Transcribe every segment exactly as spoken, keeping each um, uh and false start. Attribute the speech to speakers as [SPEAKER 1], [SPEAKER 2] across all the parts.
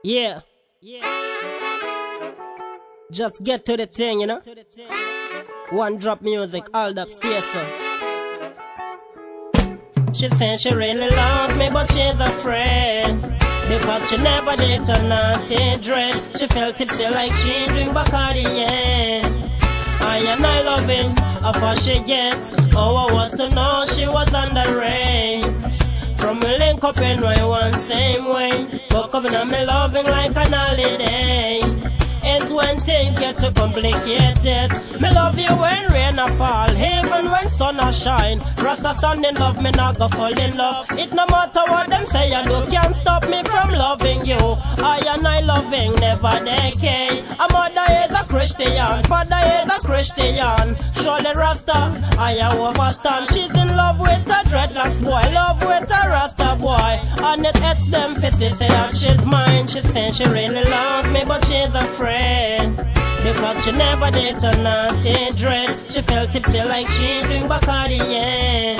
[SPEAKER 1] Yeah. Just get to the thing, you know. One drop music, all up stay so. She saying she really loves me, but she's afraid, because she never did turn naughty dread. She felt tipsy like she drink Bacardi, yeah. I and I loving, how far she get. Oh, I was to know she was underage. From me link up in right one same way, but coming on me loving like an holiday. It's when things get too complicated. Me love you when rain a fall, even when sun a shine. Rasta stand in love, me not go fall in love. It no matter what them say I do, can't stop me from loving you. I and I loving never decay. A mother is a Christian, father is a Christian. Surely Rasta, I overstand. She's in love with a dreadlocks boy, love with a Rasta boy. And it hurts them faces say that she's mine. She's saying she really loves me, but she's afraid, because she never did turn naughty dread. She felt tipsy like she drink Bacardi, yeah.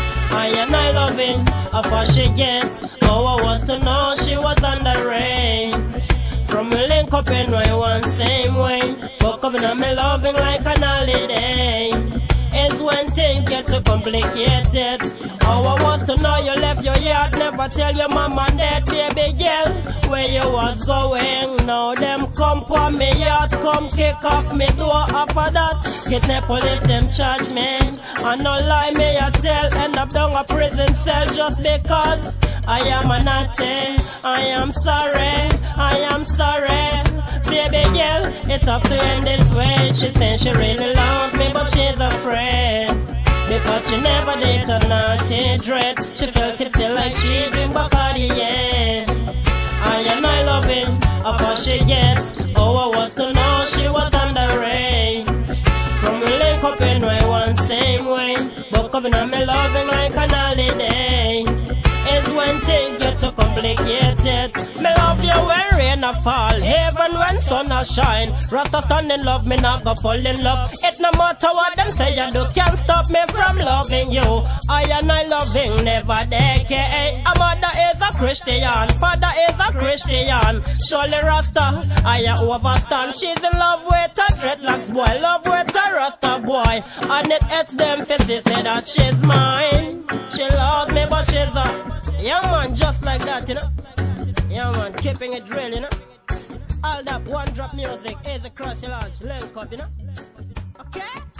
[SPEAKER 1] I and I loving, how far she gets. Oh, I was to know she was underage. From me link up in right one same way, but coming on me loving like an holiday. It's when things get too complicated. Oh, I was to know you left your yard, never tell your mom and dad, baby girl, where you was going. Now them come for me yard, come kick off me door after that. Kidnap police, them charge me, and no lie me I tell, end up down a prison cell just because I am a naughty. I am sorry, I am sorry. Baby girl, it's have to end this way. She saying she really loves me, but she's afraid, because she never did turn naughty dread. She felt tipsy like she drink Bacardi, yeah. I and I loving, how far she gets. Oh, I was to know she was underage. From me link up in right one same way, but coming on me loving like an holiday. It's when things get too complicated. Me love you when rain a fall, even when sun a shine. Rasta stand in love, me not go fall in love. It no matter what them say I do, can't stop me from loving you. I and I loving never decay. A mother is a Christian, father is a Christian. Surely Rasta, I overstand. She's in love with a dreadlocks boy, love with a Rasta boy. And it hurts them faces say that she's mine. She loves me, but she's a young man just like that, you know. Young man keeping it real, you know. All that one drop music is across the large link up, you know. Okay?